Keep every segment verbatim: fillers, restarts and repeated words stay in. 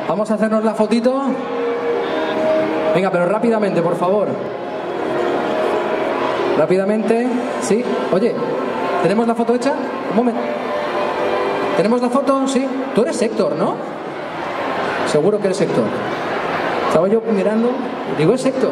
Vamos a hacernos la fotito. Venga, pero rápidamente, por favor. Rápidamente. Sí. Oye, ¿tenemos la foto hecha? Un momento. ¿Tenemos la foto? Sí. Tú eres Héctor, ¿no? Seguro que eres Héctor. Estaba yo mirando. Digo, es Héctor.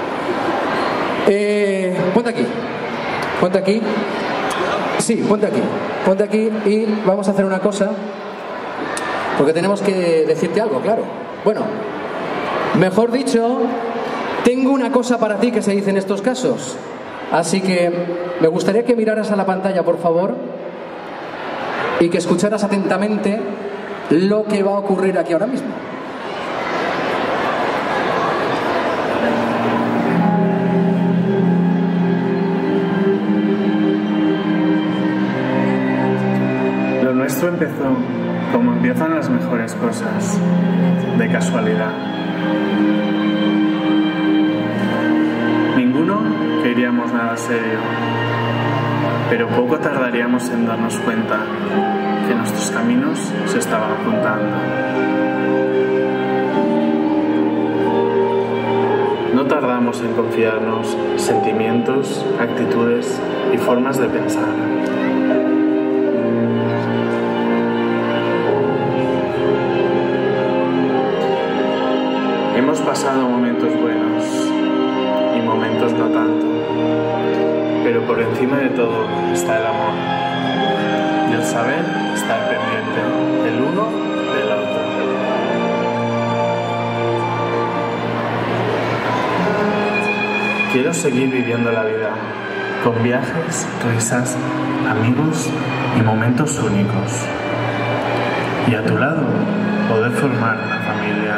Eh, ponte aquí. Ponte aquí. Sí, ponte aquí. Ponte aquí y vamos a hacer una cosa. Porque tenemos que decirte algo, claro. Bueno, mejor dicho, tengo una cosa para ti que se dice en estos casos. Así que me gustaría que miraras a la pantalla, por favor, y que escucharas atentamente lo que va a ocurrir aquí ahora mismo. Lo nuestro empezó como empiezan las mejores cosas, de casualidad. Ninguno queríamos nada serio, pero poco tardaríamos en darnos cuenta que nuestros caminos se estaban juntando. No tardamos en confiarnos sentimientos, actitudes y formas de pensar. Hemos pasado momentos buenos y momentos no tanto, pero por encima de todo está el amor y el saber estar pendiente el uno del otro. Quiero seguir viviendo la vida con viajes, risas, amigos y momentos únicos, y a tu lado poder formar una familia.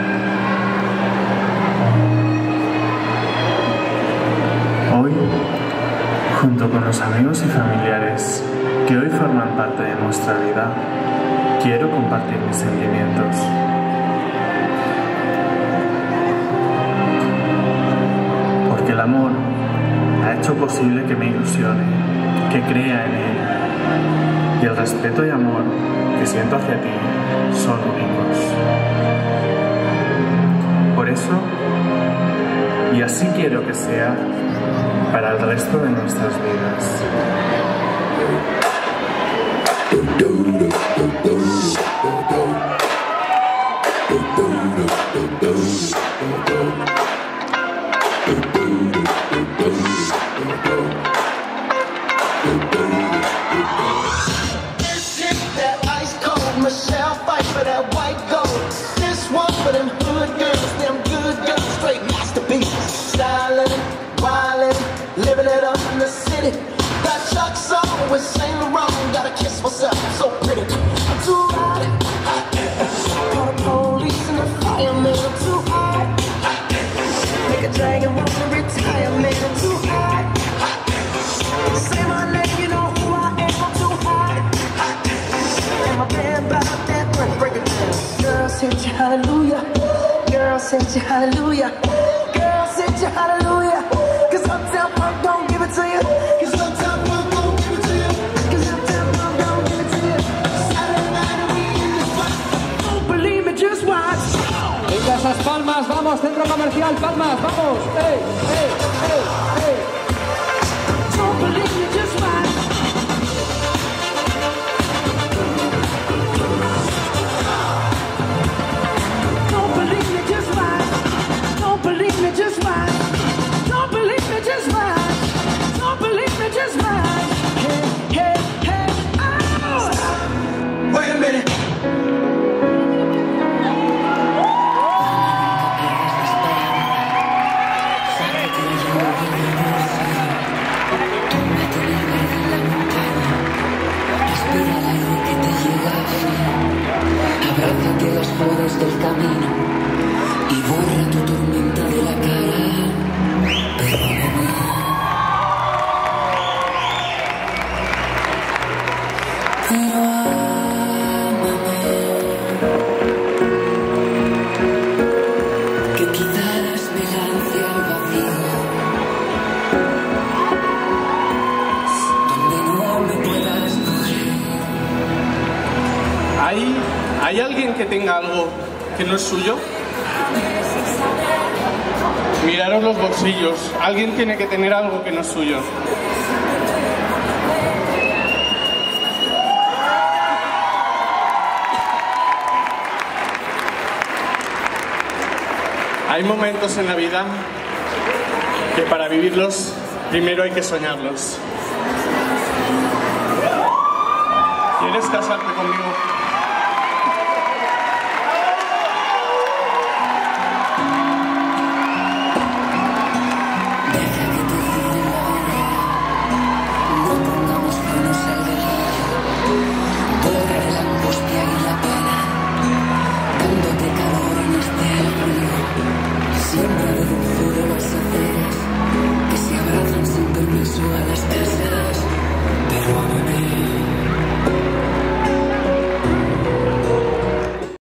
Hoy, junto con los amigos y familiares que hoy forman parte de nuestra vida, quiero compartir mis sentimientos. Porque el amor ha hecho posible que me ilusione, que crea en él. Y el respeto y amor que siento hacia ti son únicos. Por eso, y así quiero que sea para el resto de nuestras vidas. Living it up in the city. Got Chuck's on with Saint Laurent. Gotta kiss myself, I'm so pretty. I'm too hot. Call the police and the fireman. I'm too hot. Make a dragon want to retire, man. I'm too hot. Say my name, you know who I am. I'm too hot. And my band about that break, break it down. Girl, sing you hallelujah. Girl, sing you hallelujah. Girl, sing you hallelujah. Uptown Funk don't give it to you. Cause Uptown Funk don't give it to you. Cause Uptown Funk don't give it to you. Saturday night and we in the spot. Don't believe me, just watch. Venga, esas palmas, vamos, centro comercial, palmas, vamos. Hey, hey, hey, hey. Don't believe me, just watch. Don't believe me, just watch. Don't believe me, just watch. Don't believe me, just watch. Don't believe me, just watch. Hey, hey, hey, oh! Stop. Wait a minute. Abrázate las flores del camino y borra tu tormenta de la cara. Perdóname. Pero ámame, que quizás me lance al vacío, donde no me puedas coger. ¿Hay, ¿Hay alguien que tenga algo que no es suyo? Miraros los bolsillos. Alguien tiene que tener algo que no es suyo. Hay momentos en la vida que para vivirlos primero hay que soñarlos. ¿Quieres casarte conmigo?